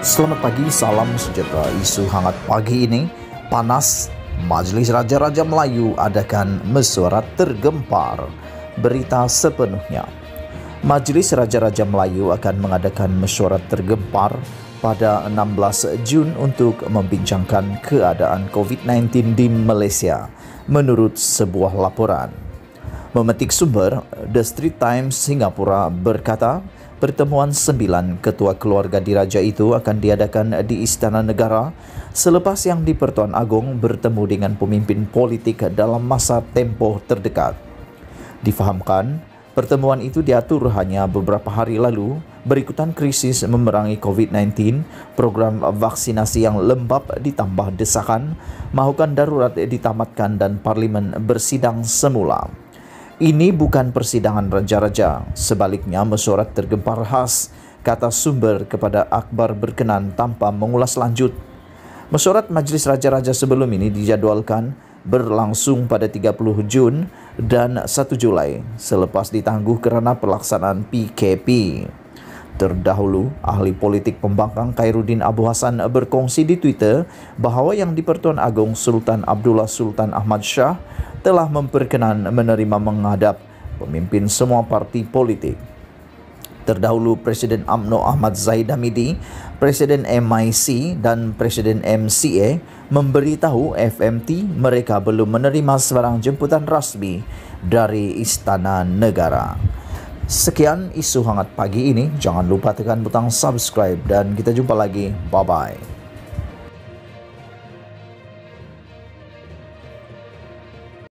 Selamat pagi, salam sejahtera. Isu hangat pagi ini, panas, Majlis Raja-Raja Melayu adakan mesyuarat tergempar. Berita sepenuhnya. Majlis Raja-Raja Melayu akan mengadakan mesyuarat tergempar pada 16 Jun untuk membincangkan keadaan COVID-19 di Malaysia, menurut sebuah laporan. Memetik sumber, The Straits Times Singapura berkata, pertemuan 9 ketua keluarga diraja itu akan diadakan di Istana Negara selepas yang di-Pertuan Agong bertemu dengan pemimpin politik dalam masa tempoh terdekat. Difahamkan, pertemuan itu diatur hanya beberapa hari lalu berikutan krisis memerangi COVID-19, program vaksinasi yang lembab ditambah desakan, mahukan darurat ditamatkan dan parlimen bersidang semula. Ini bukan persidangan raja-raja, sebaliknya mesyuarat tergempar khas, kata sumber kepada akhbar berkenan tanpa mengulas lanjut. Mesyuarat Majlis Raja-Raja sebelum ini dijadualkan berlangsung pada 30 Jun dan 1 Julai selepas ditangguh kerana pelaksanaan PKP. Terdahulu, ahli politik pembangkang Khairuddin Abu Hassan berkongsi di Twitter bahawa yang di-Pertuan Agong Sultan Abdullah Sultan Ahmad Shah telah memperkenan menerima menghadap pemimpin semua parti politik. Terdahulu, Presiden UMNO Ahmad Zahid Hamidi, Presiden MIC dan Presiden MCA memberitahu FMT mereka belum menerima sebarang jemputan rasmi dari Istana Negara. Sekian isu hangat pagi ini. Jangan lupa tekan butang subscribe dan kita jumpa lagi. Bye-bye.